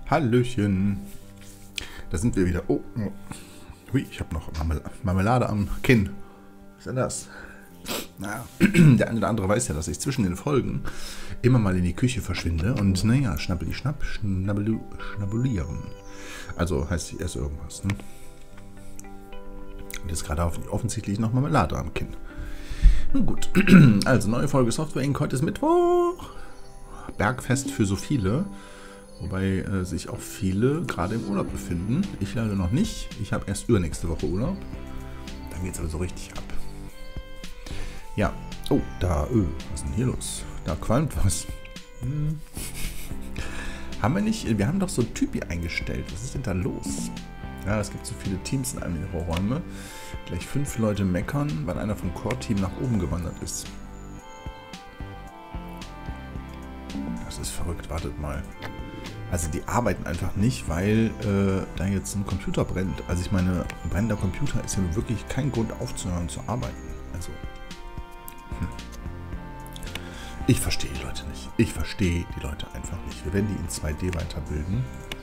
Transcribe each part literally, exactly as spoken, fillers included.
Hallöchen. Da sind wir wieder. Oh, hui, ich habe noch Marmelade am Kinn. Was ist denn das? Naja, der eine oder andere weiß ja, dass ich zwischen den Folgen immer mal in die Küche verschwinde und, naja, schnappeli schnapp, schnabbelu, schnabulieren. Also heißt ich esse irgendwas, ne? Und jetzt gerade offensichtlich noch Marmelade am Kinn. Nun gut, also neue Folge Software Inc. Heute ist Mittwoch. Bergfest für so viele. Wobei äh, sich auch viele gerade im Urlaub befinden. Ich leider noch nicht. Ich habe erst übernächste Woche Urlaub. Dann geht es aber so richtig ab. Ja. Oh, da, öh, was ist denn hier los? Da qualmt was. Hm. Haben wir nicht, wir haben doch so ein Typi eingestellt. Was ist denn da los? Ja, es gibt so viele Teams in einem ihrer Räume. Gleich fünf Leute meckern, weil einer vom Core-Team nach oben gewandert ist. Das ist verrückt, wartet mal. Also die arbeiten einfach nicht, weil äh, da jetzt ein Computer brennt. Also ich meine, ein brennender Computer ist ja wirklich kein Grund aufzuhören zu arbeiten. Also, hm. Ich verstehe die Leute nicht. Ich verstehe die Leute einfach nicht. Wir werden die in zwei D weiterbilden.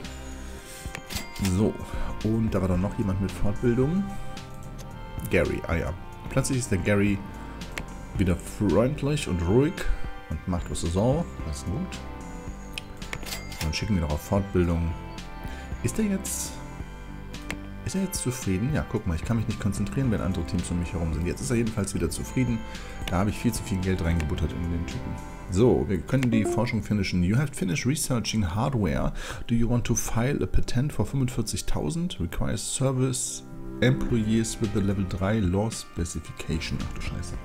So, und da war dann noch jemand mit Fortbildung. Gary, ah ja. Plötzlich ist der Gary wieder freundlich und ruhig und macht, was er soll. Das ist gut. Dann schicken wir noch auf Fortbildung. Ist er jetzt... Ist er jetzt zufrieden? Ja, guck mal, ich kann mich nicht konzentrieren, wenn andere Teams um mich herum sind. Jetzt ist er jedenfalls wieder zufrieden. Da habe ich viel zu viel Geld reingebuttert in den Typen. So, wir können die Forschung finishen. You have finished researching hardware. Do you want to file a patent for fünfundvierzigtausend? Requires service employees with the Level drei Law Specification. Ach du Scheiße.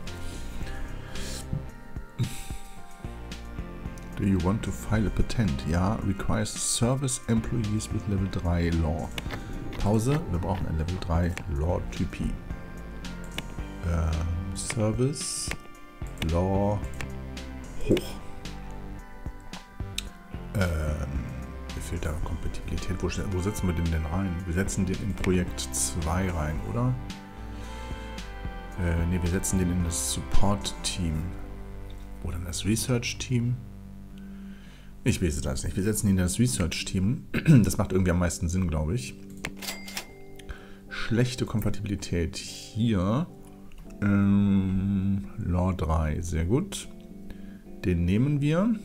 Do you want to file a patent? Ja, requires service employees with Level drei Law. Pause, wir brauchen ein Level drei Law Typi. Ähm, Service Law hoch. Ähm, mir fehlt da Kompatibilität. Wo, wo setzen wir den denn rein? Wir setzen den in Projekt zwei rein, oder? Äh, ne, wir setzen den in das Support-Team. Oder in das Research-Team. Ich weiß das nicht. Wir setzen ihn in das Research-Team. Das macht irgendwie am meisten Sinn, glaube ich. Schlechte Kompatibilität hier. Ähm, Law drei, sehr gut. Den nehmen wir.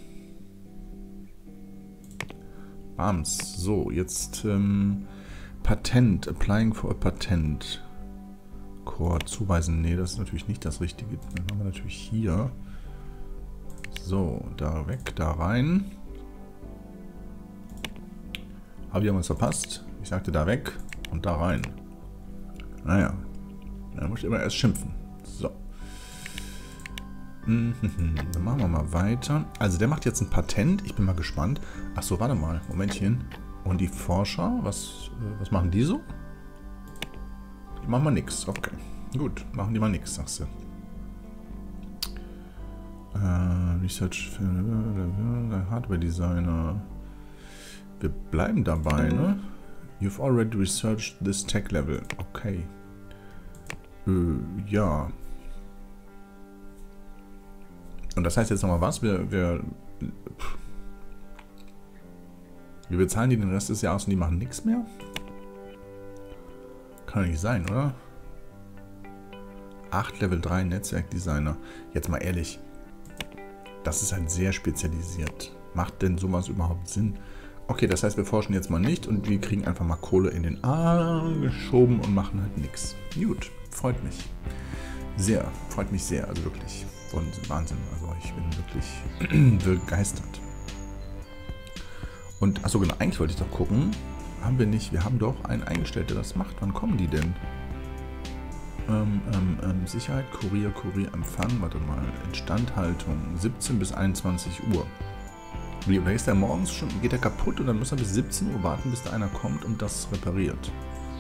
Bams. So, jetzt ähm, Patent. Applying for a Patent. Core zuweisen. Nee, das ist natürlich nicht das Richtige. Dann haben wir natürlich hier. So, da weg, da rein. Habe ich was verpasst? Ich sagte da weg und da rein. Naja, da muss ich immer erst schimpfen. So. Dann machen wir mal weiter. Also der macht jetzt ein Patent. Ich bin mal gespannt. Achso, warte mal. Momentchen. Und die Forscher, was, was machen die so? Die machen mal nix. Okay. Gut, machen die mal nix, sagst du. Äh, Research für Hardware Designer. Wir bleiben dabei, ne? You've already researched this tech level. Okay. Äh, ja. Und das heißt jetzt nochmal was? Wir, wir, wir bezahlen die den Rest des Jahres und die machen nichts mehr? Kann ja nicht sein, oder? acht Level drei Netzwerkdesigner. Jetzt mal ehrlich. Das ist halt sehr spezialisiert. Macht denn sowas überhaupt Sinn? Okay, das heißt, wir forschen jetzt mal nicht und wir kriegen einfach mal Kohle in den Arm geschoben und machen halt nichts. Gut, freut mich. Sehr, freut mich sehr, also wirklich. Wahnsinn, also ich bin wirklich begeistert. Und, achso genau, eigentlich wollte ich doch gucken, haben wir nicht, wir haben doch einen eingestellt, der das macht. Wann kommen die denn? Ähm, ähm, ähm, Sicherheit, Kurier, Kurier, Empfang, warte mal, Instandhaltung, siebzehn bis einundzwanzig Uhr. Oder ist der morgens schon, geht er kaputt und dann muss er bis siebzehn Uhr warten, bis da einer kommt und das repariert.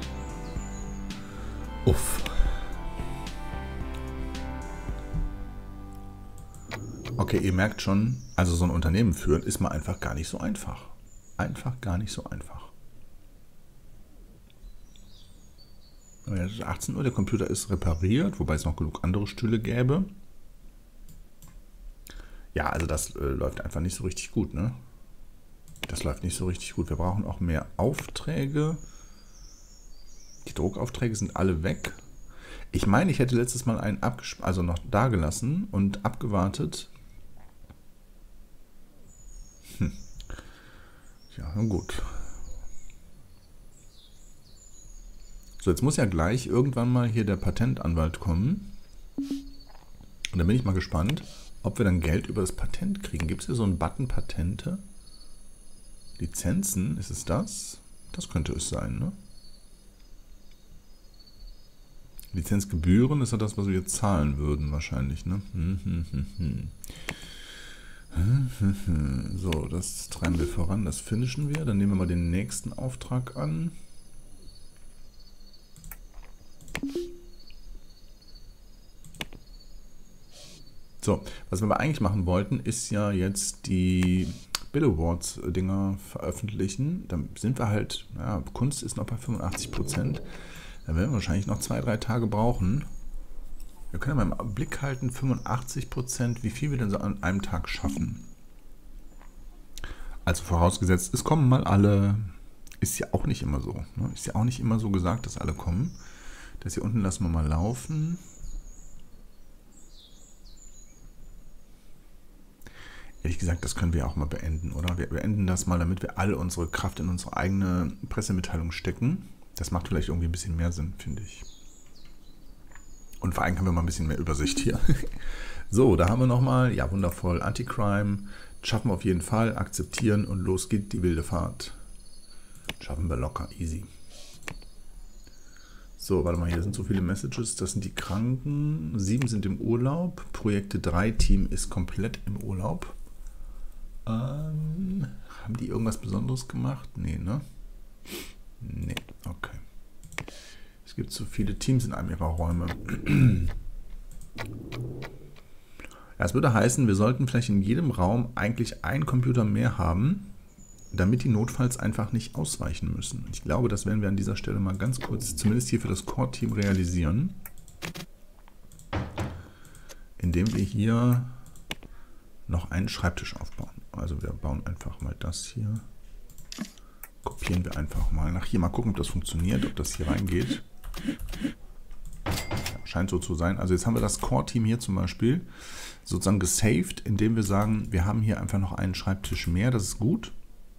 Uff. Okay, ihr merkt schon, also so ein Unternehmen führen ist mal einfach gar nicht so einfach. Einfach gar nicht so einfach. Jetzt ist achtzehn Uhr, der Computer ist repariert, wobei es noch genug andere Stühle gäbe. Ja, also das äh, läuft einfach nicht so richtig gut, ne? Das läuft nicht so richtig gut. Wir brauchen auch mehr Aufträge. Die Druckaufträge sind alle weg. Ich meine, ich hätte letztes Mal einen abgesp- also noch da gelassen und abgewartet. Hm. Ja, nun gut. So, jetzt muss ja gleich irgendwann mal hier der Patentanwalt kommen. Und dann bin ich mal gespannt, ob wir dann Geld über das Patent kriegen. Gibt es hier so einen Button Patente? Lizenzen, ist es das? Das könnte es sein, ne? Lizenzgebühren ist ja das, was wir jetzt zahlen würden wahrscheinlich, ne? So, das treiben wir voran, das finishen wir. Dann nehmen wir mal den nächsten Auftrag an. So, was wir aber eigentlich machen wollten, ist ja jetzt die Bill Awards Dinger veröffentlichen. Dann sind wir halt, ja, Kunst ist noch bei fünfundachtzig Prozent. Da werden wir wahrscheinlich noch zwei, drei Tage brauchen. Wir können ja mal im Blick halten, fünfundachtzig Prozent, wie viel wir denn so an einem Tag schaffen. Also vorausgesetzt, es kommen mal alle. Ist ja auch nicht immer so. Ne? Ist ja auch nicht immer so gesagt, dass alle kommen. Das hier unten lassen wir mal laufen. Ehrlich gesagt, das können wir auch mal beenden, oder? Wir beenden das mal, damit wir alle unsere Kraft in unsere eigene Pressemitteilung stecken. Das macht vielleicht irgendwie ein bisschen mehr Sinn, finde ich. Und vor allem haben wir mal ein bisschen mehr Übersicht hier. So, da haben wir nochmal, ja wundervoll, Anti-Crime. Schaffen wir auf jeden Fall, akzeptieren und los geht die wilde Fahrt. Schaffen wir locker, easy. So, warte mal, hier sind so viele Messages. Das sind die Kranken. Sieben sind im Urlaub. Projekte drei Team ist komplett im Urlaub. Ähm, haben die irgendwas Besonderes gemacht? Nee, ne? Nee, okay. Es gibt so viele Teams in einem ihrer Räume. Ja, das würde heißen, wir sollten vielleicht in jedem Raum eigentlich einen Computer mehr haben, damit die notfalls einfach nicht ausweichen müssen. Ich glaube, das werden wir an dieser Stelle mal ganz kurz, zumindest hier für das Core-Team, realisieren. Indem wir hier noch einen Schreibtisch aufbauen. Also wir bauen einfach mal das hier. Kopieren wir einfach mal nach hier. Mal gucken, ob das funktioniert, ob das hier reingeht. Ja, scheint so zu sein. Also jetzt haben wir das Core-Team hier zum Beispiel sozusagen gesaved, indem wir sagen, wir haben hier einfach noch einen Schreibtisch mehr. Das ist gut.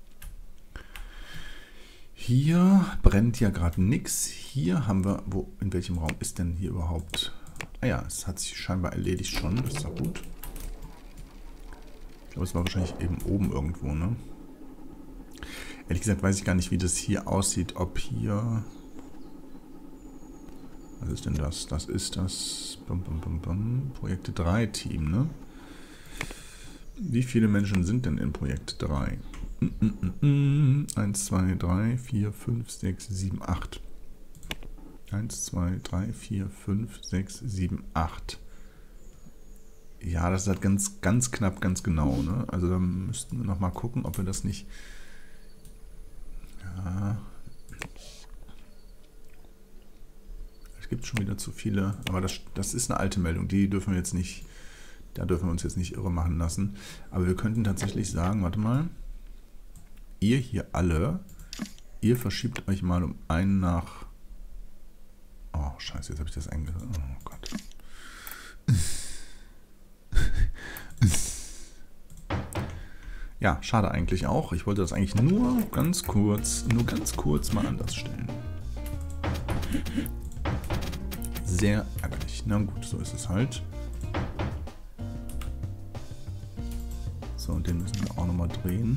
Hier brennt ja gerade nichts. Hier haben wir, wo, in welchem Raum ist denn hier überhaupt? Ah ja, es hat sich scheinbar erledigt schon. Das ist doch gut. Ich glaube, es war wahrscheinlich eben oben irgendwo, ne? Ehrlich gesagt weiß ich gar nicht, wie das hier aussieht. Ob hier... Was ist denn das? Das ist das bum, bum, bum, bum. Projekte drei Team, ne? Wie viele Menschen sind denn in Projekt drei? eins, zwei, drei, vier, fünf, sechs, sieben, acht. eins, zwei, drei, vier, fünf, sechs, sieben, acht. Ja, das ist halt ganz, ganz knapp, ganz genau, ne? Also da müssten wir nochmal gucken, ob wir das nicht... Ja... Es gibt schon wieder zu viele, aber das, das ist eine alte Meldung, die dürfen wir jetzt nicht... Da dürfen wir uns jetzt nicht irre machen lassen. Aber wir könnten tatsächlich sagen, warte mal... Ihr hier alle, ihr verschiebt euch mal um einen nach... Oh, scheiße, jetzt habe ich das eingesetzt. Oh Gott. Ja, schade eigentlich auch. Ich wollte das eigentlich nur ganz kurz, nur ganz kurz mal anders stellen. Sehr ärgerlich. Na gut, so ist es halt. So, und den müssen wir auch nochmal drehen.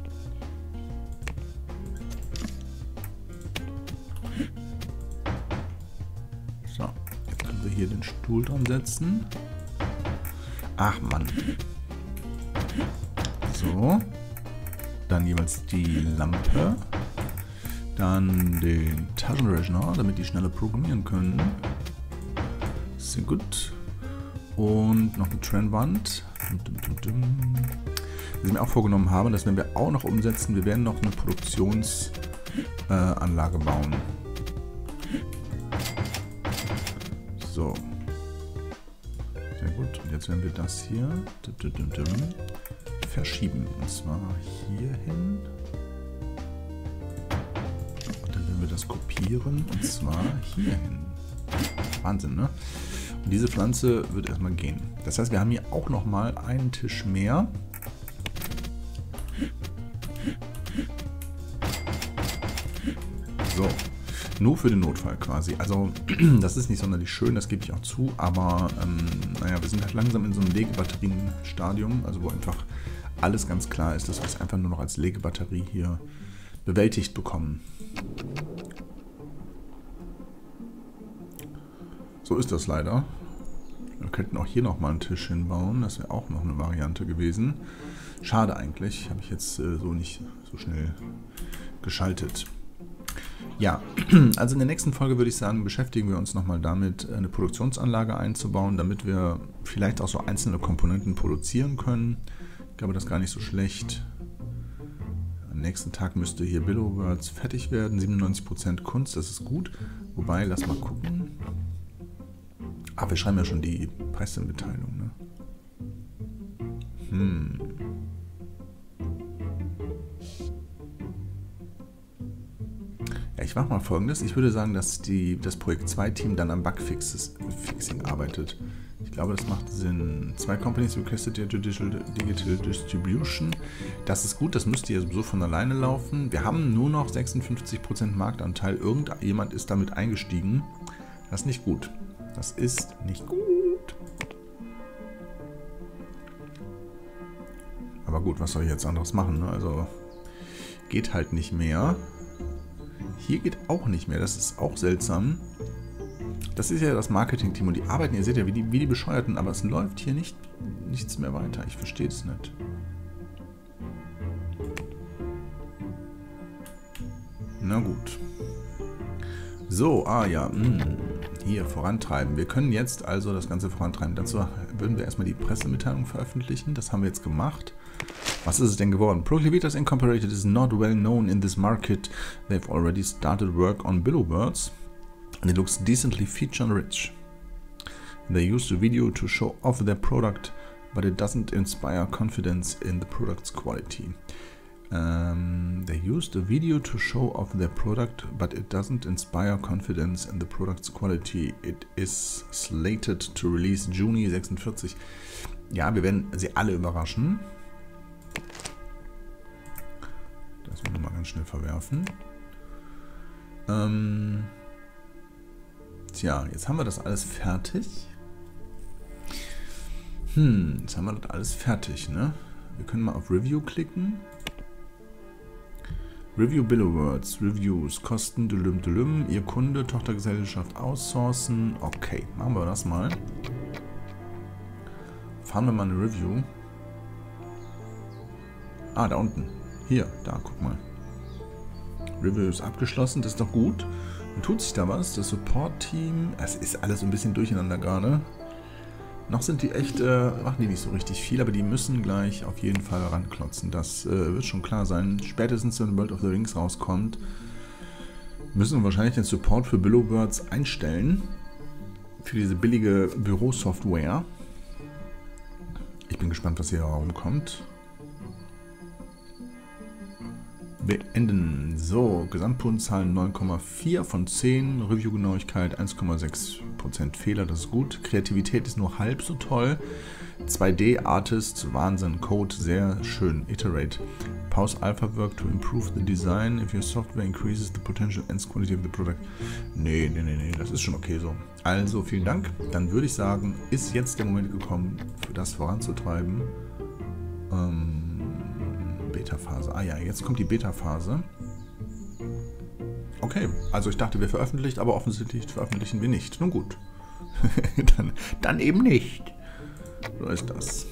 So, jetzt können wir hier den Stuhl dran setzen. Ach Mann. So. Dann jeweils die Lampe. Dann den Taschenrechner, damit die schneller programmieren können. Sehr gut. Und noch eine Trennwand. Was ich mir auch vorgenommen habe, das werden wir auch noch umsetzen. Wir werden noch eine Produktionsanlage äh, bauen. So. Sehr gut. Und jetzt werden wir das hier verschieben. Und zwar hier hin. rauskopieren. Und zwar hier hin. Wahnsinn, ne? Und diese Pflanze wird erstmal gehen. Das heißt, wir haben hier auch nochmal einen Tisch mehr. So. Nur für den Notfall quasi. Also, das ist nicht sonderlich schön, das gebe ich auch zu. Aber, ähm, naja, wir sind halt langsam in so einem Legebatterien-Stadium. Also, wo einfach alles ganz klar ist, dass wir es einfach nur noch als Legebatterie hier bewältigt bekommen. So ist das leider. Wir könnten auch hier nochmal einen Tisch hinbauen. Das wäre auch noch eine Variante gewesen. Schade eigentlich. Habe ich jetzt äh, so nicht so schnell geschaltet. Ja, also in der nächsten Folge würde ich sagen, beschäftigen wir uns nochmal damit, eine Produktionsanlage einzubauen, damit wir vielleicht auch so einzelne Komponenten produzieren können. Ich glaube, das ist gar nicht so schlecht. Am nächsten Tag müsste hier Billowbirds fertig werden. siebenundneunzig Prozent Kunst, das ist gut. Wobei, lass mal gucken. Ah, wir schreiben ja schon die Pressemitteilung, ne? Hm. Ja, ich mache mal Folgendes. Ich würde sagen, dass die, das Projekt zwei Team dann am Bugfixing arbeitet. Ich glaube, das macht Sinn. Zwei Companies requested their Digital, Digital Distribution. Das ist gut, das müsste ja sowieso von alleine laufen. Wir haben nur noch sechsundfünfzig Prozent Marktanteil. Irgendjemand ist damit eingestiegen. Das ist nicht gut. Das ist nicht gut. Aber gut, was soll ich jetzt anderes machen? Ne? Also geht halt nicht mehr. Hier geht auch nicht mehr. Das ist auch seltsam. Das ist ja das Marketing-Team und die arbeiten, ihr seht ja, wie die, wie die Bescheuerten, aber es läuft hier nicht, nichts mehr weiter. Ich verstehe es nicht. Na gut. So, ah ja, mh. Hier vorantreiben. Wir können jetzt also das Ganze vorantreiben. Dazu würden wir erstmal die Pressemitteilung veröffentlichen. Das haben wir jetzt gemacht. Was ist es denn geworden? Proclivitas Incorporated is not well known in this market. They've already started work on Billowbirds. And it looks decently feature rich. They used a video to show off their product, but it doesn't inspire confidence in the product's quality. Um, they used a video to show off their product, but it doesn't inspire confidence in the product's quality. It is slated to release Juni sechsundvierzig. Ja, wir werden sie alle überraschen. Das müssen wir mal ganz schnell verwerfen. Ähm, tja, jetzt haben wir das alles fertig. Hm, jetzt haben wir das alles fertig, ne? Wir können mal auf Review klicken. Review Billowbirds, Reviews, Kosten, dülüm, dülüm, Ihr Kunde, Tochtergesellschaft outsourcen. Okay, machen wir das mal. Fahren wir mal eine Review. Ah, da unten. Hier, da, guck mal. Review ist abgeschlossen, das ist doch gut. Dann tut sich da was. Das Support-Team, es ist alles ein bisschen durcheinander gerade. Noch sind die echt, äh, machen die nicht so richtig viel, aber die müssen gleich auf jeden Fall ranklotzen. Das äh, wird schon klar sein. Spätestens, wenn World of the Rings rauskommt, müssen wir wahrscheinlich den Support für Billowbirds einstellen. Für diese billige Bürosoftware. Ich bin gespannt, was hier herumkommt. Beenden. So, Gesamtpunktzahl neun Komma vier von zehn. Reviewgenauigkeit eins Komma sechs Prozent Fehler, das ist gut. Kreativität ist nur halb so toll. zwei D Artist, Wahnsinn. Code, sehr schön. Iterate. Pause Alpha Work to improve the design. If your software increases the potential and quality of the product. Nee, nee, nee, nee, das ist schon okay so. Also, vielen Dank. Dann würde ich sagen, ist jetzt der Moment gekommen, für das voranzutreiben. Ähm... Beta-Phase. Ah ja, jetzt kommt die Beta-Phase. Okay, also ich dachte, wir veröffentlichen, aber offensichtlich veröffentlichen wir nicht. Nun gut. dann, dann eben nicht. So ist das.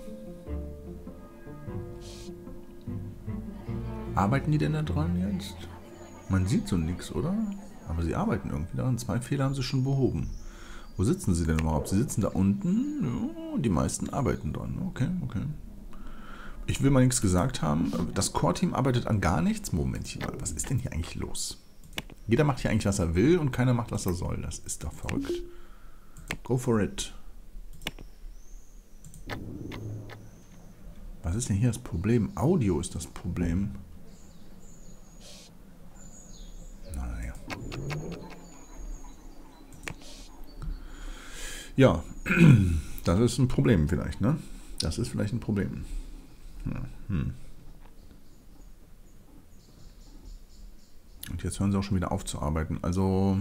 Arbeiten die denn da dran jetzt? Man sieht so nichts, oder? Aber sie arbeiten irgendwie daran. Zwei Fehler haben sie schon behoben. Wo sitzen sie denn überhaupt? Sie sitzen da unten. Ja, die meisten arbeiten dran. Okay, okay. Ich will mal nichts gesagt haben. Das Core-Team arbeitet an gar nichts. Momentchen mal, was ist denn hier eigentlich los? Jeder macht hier eigentlich, was er will und keiner macht, was er soll. Das ist doch verrückt. Go for it. Was ist denn hier das Problem? Audio ist das Problem. Naja. Ja, das ist ein Problem vielleicht, ne? Das ist vielleicht ein Problem. Ja, hm. Und jetzt hören sie auch schon wieder auf zu arbeiten. Also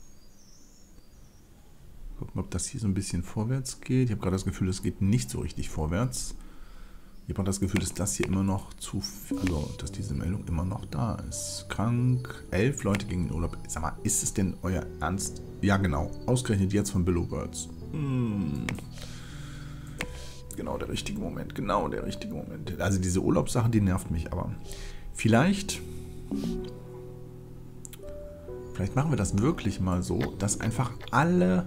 gucken, ob das hier so ein bisschen vorwärts geht. Ich habe gerade das Gefühl, es geht nicht so richtig vorwärts. Ich habe auch das Gefühl, dass das hier immer noch zu viel, also dass diese Meldung immer noch da ist. Krank, elf Leute gegen den Urlaub. Sag mal, ist es denn euer Ernst? Ja, genau. Ausgerechnet jetzt von Billow Birds. Hm. Genau der richtige Moment. Genau der richtige Moment. Also diese Urlaubssache, die nervt mich, aber vielleicht, vielleicht machen wir das wirklich mal so, dass einfach alle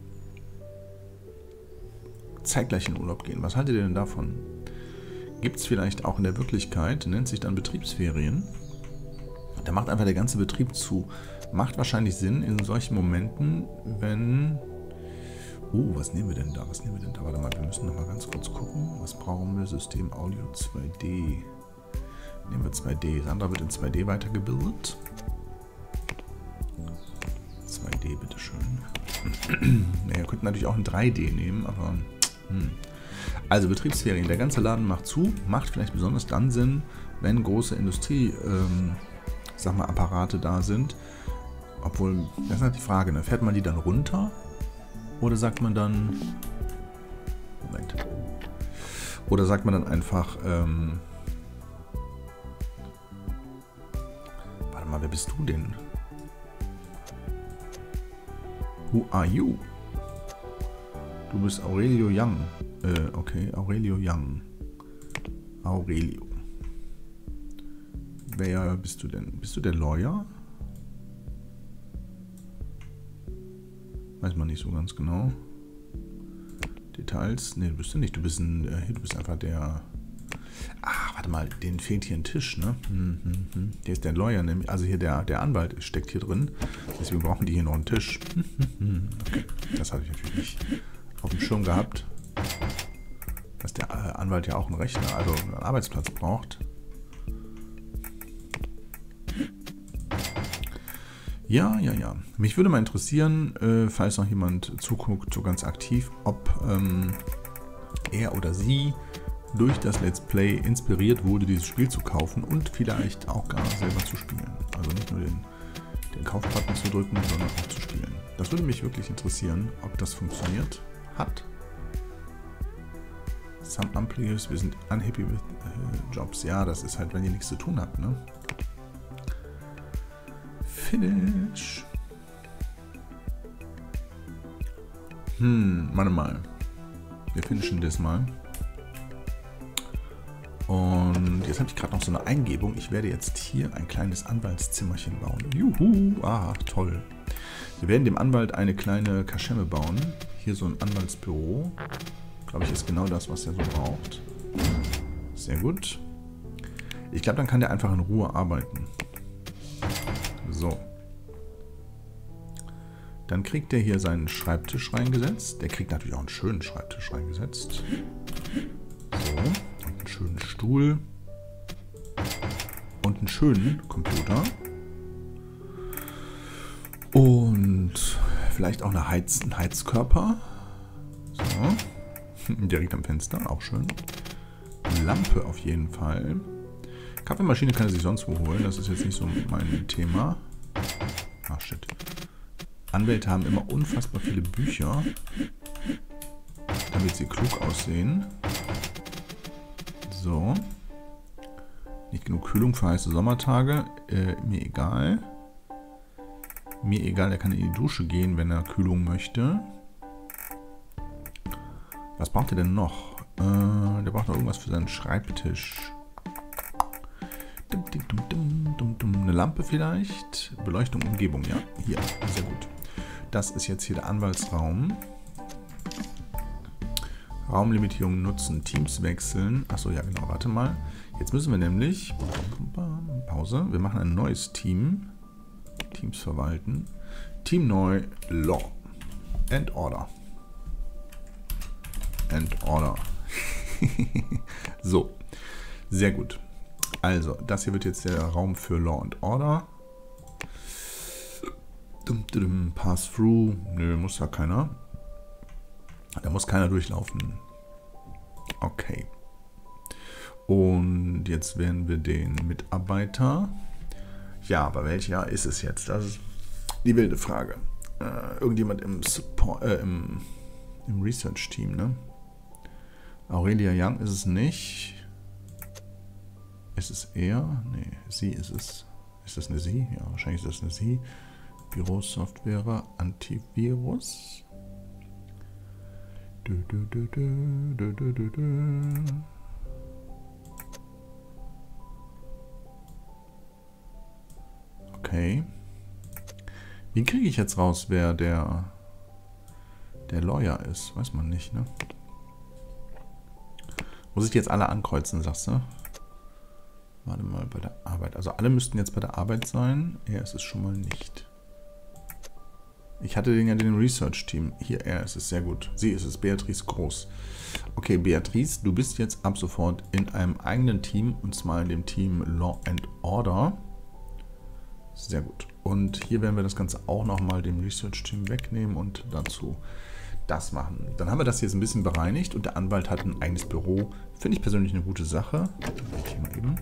zeitgleich in Urlaub gehen. Was haltet ihr denn davon? Gibt es vielleicht auch in der Wirklichkeit, nennt sich dann Betriebsferien. Da macht einfach der ganze Betrieb zu. Macht wahrscheinlich Sinn in solchen Momenten, wenn... Oh, was nehmen wir denn da? Was nehmen wir denn da? Warte mal, wir müssen noch mal ganz kurz gucken. Was brauchen wir? System Audio zwei D. Nehmen wir zwei D. Sandra wird in zwei D weitergebildet. zwei D, bitteschön. Ja, ihr könnt natürlich auch ein drei D nehmen, aber... Hm. Also Betriebsferien, der ganze Laden macht zu, macht vielleicht besonders dann Sinn, wenn große Industrie, ähm, sag mal, Apparate da sind. Obwohl, das ist halt die Frage, ne? Fährt man die dann runter? Oder sagt man dann... Moment. Oder sagt man dann einfach, ähm... Warte mal, wer bist du denn? Who are you? Du bist Aurelio Young. Äh, okay, Aurelio Young. Aurelio. Wer bist du denn? Bist du der Lawyer? Weiß man nicht so ganz genau. Details? Ne, du bist du nicht. Du bist ein, äh, du bist einfach der... Ach, warte mal, denen fehlt hier ein Tisch, ne? Hm, hm, hm. Der ist der Lawyer, nämlich, also hier der, der Anwalt steckt hier drin. Deswegen brauchen die hier noch einen Tisch. Okay, das hatte ich natürlich nicht auf dem Schirm gehabt, dass der äh, Anwalt ja auch einen Rechner, also einen Arbeitsplatz braucht. Ja, ja, ja. Mich würde mal interessieren, äh, falls noch jemand zuguckt, so ganz aktiv, ob ähm, er oder sie durch das Let's Play inspiriert wurde, dieses Spiel zu kaufen und vielleicht auch gar selber zu spielen. Also nicht nur den, den Kaufbutton zu drücken, sondern auch zu spielen. Das würde mich wirklich interessieren, ob das funktioniert hat. Some employees, wir sind unhappy with uh, jobs. Ja, das ist halt, wenn ihr nichts zu tun habt, ne? Finish. Hm, warte mal. Wir finishen das mal. Und jetzt habe ich gerade noch so eine Eingebung. Ich werde jetzt hier ein kleines Anwaltszimmerchen bauen. Juhu, ah, toll. Wir werden dem Anwalt eine kleine Kaschemme bauen. Hier so ein Anwaltsbüro. Glaube ich, ist genau das, was er so braucht. Sehr gut. Ich glaube, dann kann der einfach in Ruhe arbeiten. So. Dann kriegt der hier seinen Schreibtisch reingesetzt. Der kriegt natürlich auch einen schönen Schreibtisch reingesetzt. So. Und einen schönen Stuhl. Und einen schönen Computer. Und vielleicht auch eine Heiz einen Heizkörper. So. Direkt am Fenster, auch schön. Lampe auf jeden Fall. Kaffeemaschine kann er sich sonst wo holen. Das ist jetzt nicht so mein Thema. Ach, shit. Anwälte haben immer unfassbar viele Bücher, damit sie klug aussehen. So. Nicht genug Kühlung für heiße Sommertage. Äh, mir egal. Mir egal, er kann in die Dusche gehen, wenn er Kühlung möchte. Was braucht er denn noch? Äh, der braucht noch irgendwas für seinen Schreibtisch. Eine Lampe vielleicht? Beleuchtung, Umgebung, ja. Hier, sehr gut. Das ist jetzt hier der Anwaltsraum. Raumlimitierung nutzen, Teams wechseln. Achso, ja genau, warte mal. Jetzt müssen wir nämlich... Pause. Wir machen ein neues Team. Teams verwalten. Team neu, Law. And Order. And Order. So, sehr gut. Also, das hier wird jetzt der Raum für Law and Order. Pass-through. Nö, muss da keiner. Da muss keiner durchlaufen. Okay. Und jetzt werden wir den Mitarbeiter. Ja, aber welcher ist es jetzt? Das ist die wilde Frage. Äh, irgendjemand im Support, äh, im, im Research-Team, ne? Aurelia Young ist es nicht. Ist es er? Nee, sie ist es. Ist das eine sie? Ja, wahrscheinlich ist das eine sie. Bürosoftware, Antivirus. Du, du, du, du, du, du, du, du. Okay. Wie kriege ich jetzt raus, wer der, der Lawyer ist? Weiß man nicht, ne? Muss ich die jetzt alle ankreuzen, sagst du? Warte mal, bei der Arbeit. Also alle müssten jetzt bei der Arbeit sein. Er ist es schon mal nicht. Ich hatte den ja in dem Research-Team. Hier, er ist es. Sehr gut. Sie ist es. Beatrice Groß. Okay, Beatrice, du bist jetzt ab sofort in einem eigenen Team. Und zwar in dem Team Law and Order. Sehr gut. Und hier werden wir das Ganze auch nochmal dem Research-Team wegnehmen und dazu das machen. Dann haben wir das jetzt ein bisschen bereinigt und der Anwalt hat ein eigenes Büro. Finde ich persönlich eine gute Sache. Hier mal eben.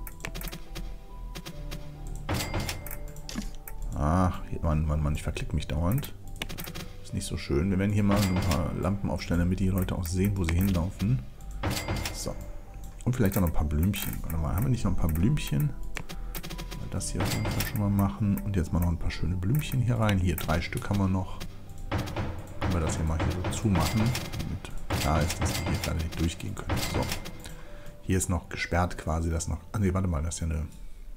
Ach, Mann, Mann, Mann, ich verklicke mich dauernd. Ist nicht so schön. Wir werden hier mal ein paar Lampen aufstellen, damit die Leute auch sehen, wo sie hinlaufen. So. Und vielleicht auch noch ein paar Blümchen. Warte mal, haben wir nicht noch ein paar Blümchen? Das hier auf jeden Fall schon mal machen. Und jetzt mal noch ein paar schöne Blümchen hier rein. Hier, drei Stück haben wir noch. Können wir das hier mal hier so zumachen, damit klar ist, dass wir hier gerade nicht durchgehen können. So. Hier ist noch gesperrt quasi, das noch... Ah ne, warte mal, das ist ja eine...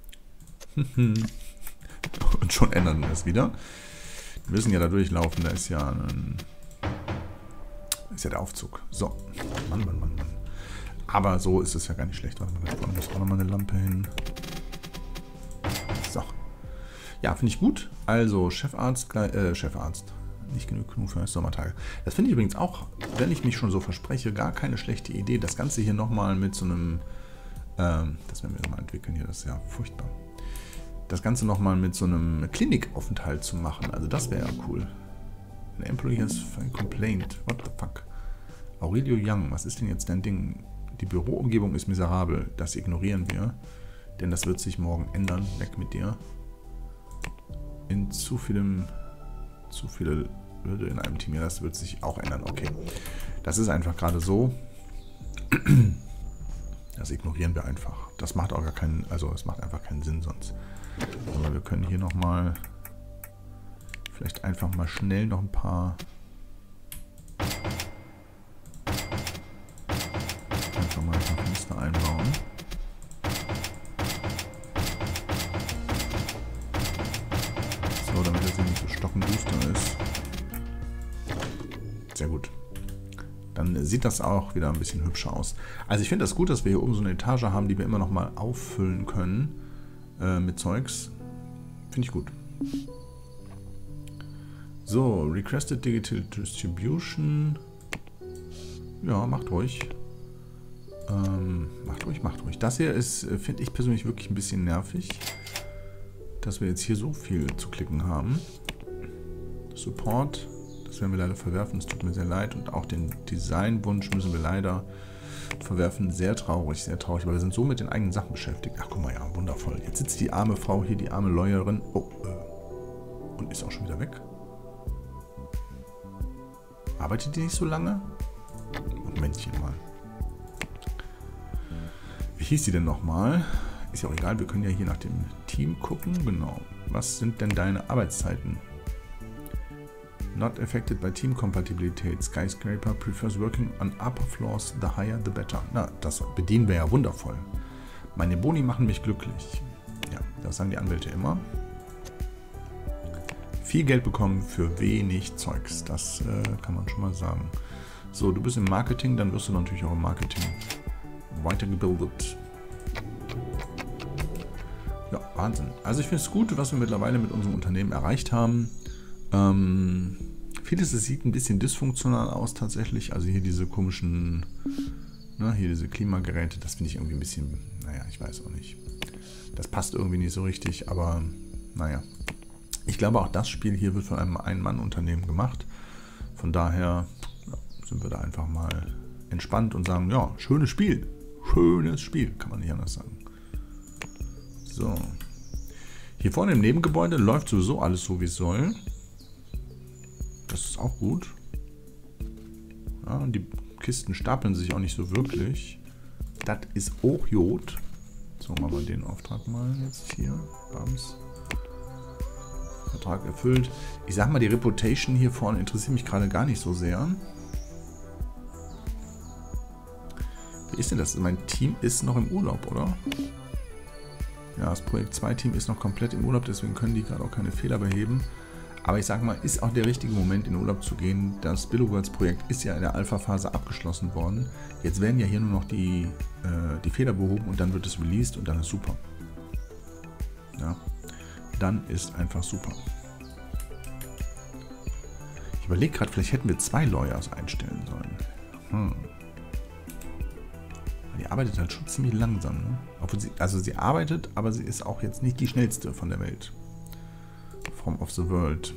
Und schon ändern wir es wieder. Wir müssen ja da durchlaufen, da ist ja ein... ist ja der Aufzug. So. Mann, Mann, Mann, Mann. Aber so ist es ja gar nicht schlecht. Warte mal, da vorne muss auch nochmal eine Lampe hin. So. Ja, finde ich gut. Also, Chefarzt, äh, Chefarzt. Nicht genug genug für Sommertage. Das finde ich übrigens auch, wenn ich mich schon so verspreche, gar keine schlechte Idee. Das Ganze hier nochmal mit so einem, ähm, das werden wir mal entwickeln hier, das ist ja furchtbar. Das Ganze nochmal mit so einem Klinikaufenthalt zu machen. Also das wäre ja cool. An employee has complained. What the fuck? Aurelio Young, was ist denn jetzt dein Ding? Die Büroumgebung ist miserabel. Das ignorieren wir. Denn das wird sich morgen ändern. Weg mit dir. In zu vielem, zu viele Leute in einem Team. Ja, das wird sich auch ändern. Okay. Das ist einfach gerade so. Das ignorieren wir einfach. Das macht auch gar keinen, also es macht einfach keinen Sinn sonst. Aber wir können hier nochmal vielleicht einfach mal schnell noch ein paar einfach mal ein paar Fenster einbauen. So, damit das hier nicht so stockenduster ist. Sehr gut. Dann sieht das auch wieder ein bisschen hübscher aus. Also ich finde das gut, dass wir hier oben so eine Etage haben, die wir immer noch mal auffüllen können äh, mit Zeugs. Finde ich gut. So, Requested Digital Distribution. Ja, macht ruhig. Ähm, macht ruhig, macht ruhig. Das hier ist, finde ich persönlich wirklich ein bisschen nervig, dass wir jetzt hier so viel zu klicken haben. Support. Das werden wir leider verwerfen, es tut mir sehr leid. Und auch den Designwunsch müssen wir leider verwerfen. Sehr traurig, sehr traurig, weil wir sind so mit den eigenen Sachen beschäftigt. Ach, guck mal, ja, wundervoll. Jetzt sitzt die arme Frau hier, die arme Lawyerin. Oh, äh, und ist auch schon wieder weg. Arbeitet die nicht so lange? Momentchen mal. Wie hieß die denn nochmal? Ist ja auch egal, wir können ja hier nach dem Team gucken. Genau. Was sind denn deine Arbeitszeiten? Not affected by team Kompatibilität. Skyscraper prefers working on upper floors, the higher the better. Na, das bedienen wir ja wundervoll. Meine Boni machen mich glücklich. Ja, das sagen die Anwälte immer. Viel Geld bekommen für wenig Zeugs. Das äh, kann man schon mal sagen. So, du bist im Marketing, dann wirst du natürlich auch im Marketing weitergebildet. Ja, Wahnsinn. Also ich finde es gut, was wir mittlerweile mit unserem Unternehmen erreicht haben. Ähm, vieles sieht ein bisschen dysfunktional aus tatsächlich. Also hier diese komischen, ne, hier diese Klimageräte, das finde ich irgendwie ein bisschen, naja, ich weiß auch nicht. Das passt irgendwie nicht so richtig, aber naja. Ich glaube auch das Spiel hier wird von einem Ein-Mann-Unternehmen gemacht. Von daher ja, sind wir da einfach mal entspannt und sagen, ja, schönes Spiel. Schönes Spiel, kann man nicht anders sagen. So. Hier vorne im Nebengebäude läuft sowieso alles so, wie es soll. Das ist auch gut. Ja, die Kisten stapeln sich auch nicht so wirklich. Das ist auch Jod. So, machen wir den Auftrag mal jetzt hier. Bams. Vertrag erfüllt. Ich sag mal, die Reputation hier vorne interessiert mich gerade gar nicht so sehr. Wie ist denn das? Mein Team ist noch im Urlaub, oder? Ja, das Projekt zwei Team ist noch komplett im Urlaub, deswegen können die gerade auch keine Fehler beheben. Aber ich sag mal, ist auch der richtige Moment, in Urlaub zu gehen. Das Billoworlds-Projekt ist ja in der Alpha-Phase abgeschlossen worden. Jetzt werden ja hier nur noch die, äh, die Fehler behoben und dann wird es released und dann ist super. Ja, dann ist einfach super. Ich überlege gerade, vielleicht hätten wir zwei Lawyers einstellen sollen. Hm. Die arbeitet halt schon ziemlich langsam. Ne? Obwohl sie, also sie arbeitet, aber sie ist auch jetzt nicht die schnellste von der Welt. From of the World.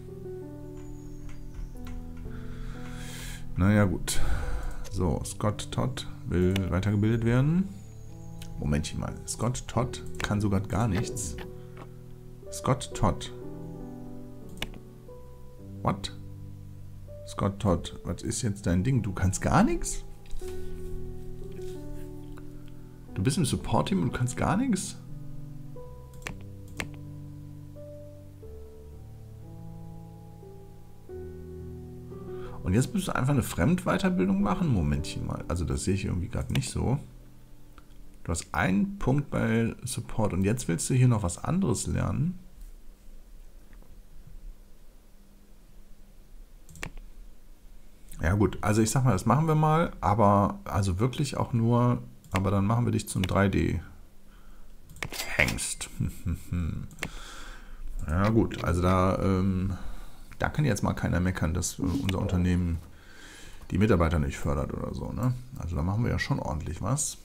Naja, gut. So, Scott Todd will weitergebildet werden. Momentchen mal. Scott Todd kann sogar gar nichts. Scott Todd. What? Scott Todd, was ist jetzt dein Ding? Du kannst gar nichts? Du bist im Support-Team und du kannst gar nichts? Und jetzt müsst du einfach eine Fremdweiterbildung machen? Momentchen mal. Also das sehe ich irgendwie gerade nicht so. Du hast einen Punkt bei Support und jetzt willst du hier noch was anderes lernen? Ja gut, also ich sag mal, das machen wir mal, aber also wirklich auch nur, aber dann machen wir dich zum drei D Hengst. Ja gut, also da, ähm, da kann jetzt mal keiner meckern, dass unser Unternehmen die Mitarbeiter nicht fördert oder so, ne? Also da machen wir ja schon ordentlich was.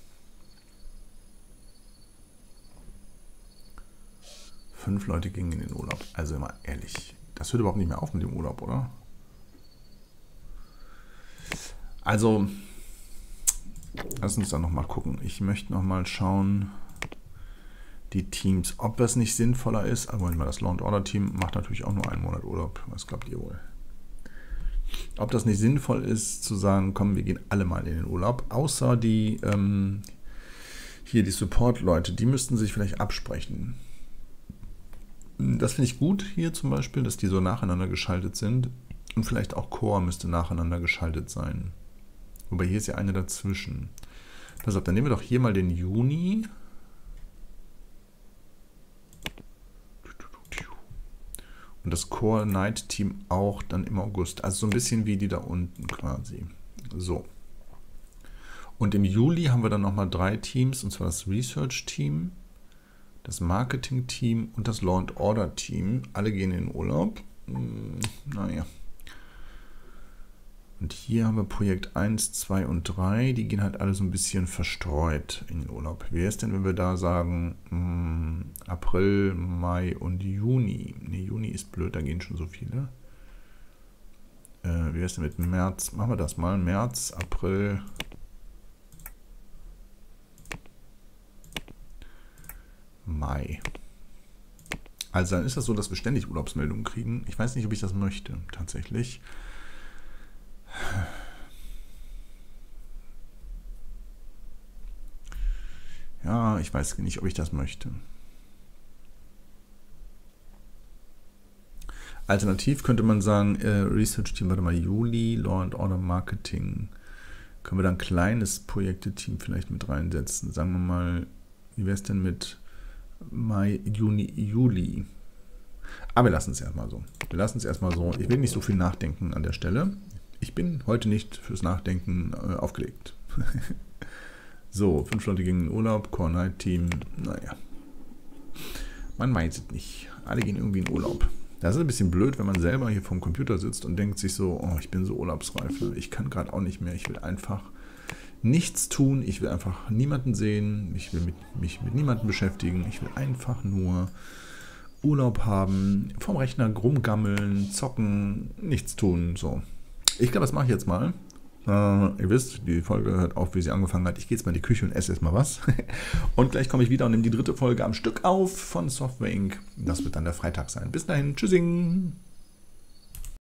Fünf Leute gingen in den Urlaub. Also immer ehrlich, das hört überhaupt nicht mehr auf mit dem Urlaub, oder? Also, lass uns dann nochmal gucken. Ich möchte nochmal schauen, die Teams, ob das nicht sinnvoller ist. Aber das Law and Order Team macht natürlich auch nur einen Monat Urlaub. Was glaubt ihr wohl? Ob das nicht sinnvoll ist, zu sagen, komm, wir gehen alle mal in den Urlaub. Außer die, ähm, hier die Support-Leute, die müssten sich vielleicht absprechen. Das finde ich gut hier zum Beispiel, dass die so nacheinander geschaltet sind. Und vielleicht auch Core müsste nacheinander geschaltet sein. Wobei hier ist ja eine dazwischen. Pass auf, dann nehmen wir doch hier mal den Juni. Und das Core Night Team auch dann im August. Also so ein bisschen wie die da unten quasi. So. Und im Juli haben wir dann nochmal drei Teams. Und zwar das Research Team, das Marketing Team und das Law and Order Team. Alle gehen in den Urlaub. Hm, naja. Und hier haben wir Projekt eins, zwei und drei. Die gehen halt alle so ein bisschen verstreut in den Urlaub. Wie wäre es denn, wenn wir da sagen, mh, April, Mai und Juni? Ne, Juni ist blöd, da gehen schon so viele. Äh, wie wäre es denn mit März? Machen wir das mal. März, April, Mai. Also dann ist das so, dass wir ständig Urlaubsmeldungen kriegen. Ich weiß nicht, ob ich das möchte, tatsächlich. Ja, ich weiß nicht, ob ich das möchte. Alternativ könnte man sagen, äh, Research Team, warte mal, Juli, Law and Order Marketing. Können wir dann ein kleines Projekte-Team vielleicht mit reinsetzen? Sagen wir mal, wie wäre es denn mit Mai, Juni, Juli? Aber wir lassen es erstmal so. Wir lassen es erstmal so. Ich will nicht so viel nachdenken an der Stelle. Ich bin heute nicht fürs Nachdenken äh, aufgelegt. So, fünf Leute gingen in den Urlaub, Core Night Team, naja. Man weiß es nicht. Alle gehen irgendwie in Urlaub. Das ist ein bisschen blöd, wenn man selber hier vorm Computer sitzt und denkt sich so, oh, ich bin so urlaubsreif. Ich kann gerade auch nicht mehr. Ich will einfach nichts tun. Ich will einfach niemanden sehen. Ich will mit, mich mit niemandem beschäftigen. Ich will einfach nur Urlaub haben, vom Rechner rumgammeln, zocken, nichts tun, so. Ich glaube, das mache ich jetzt mal Äh, ihr wisst, die Folge hört auf, wie sie angefangen hat. Ich gehe jetzt mal in die Küche und esse erstmal was. Und gleich komme ich wieder und nehme die dritte Folge am Stück auf von Software Incorporated. Das wird dann der Freitag sein. Bis dahin, tschüssing!